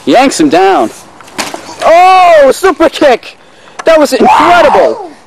Yanks him down. Oh, super kick! That was incredible!